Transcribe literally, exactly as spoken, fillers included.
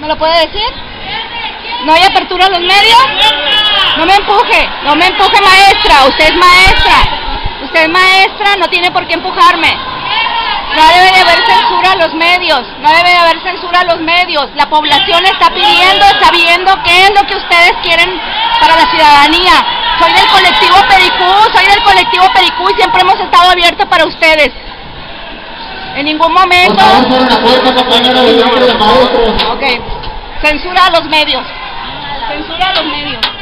¿Me lo puede decir? ¿No hay apertura a los medios? No me empuje, no me empuje, maestra. Usted es maestra. Usted es maestra, no tiene por qué empujarme. No debe de haber censura a los medios. No debe de haber censura a los medios. La población está pidiendo, sabiendo qué es lo que ustedes quieren para la ciudadanía. Soy del colectivo Pericú, soy del colectivo Pericú y siempre hemos estado abiertos para ustedes. En ningún momento... Ok. Censura a los medios. Censura a los medios.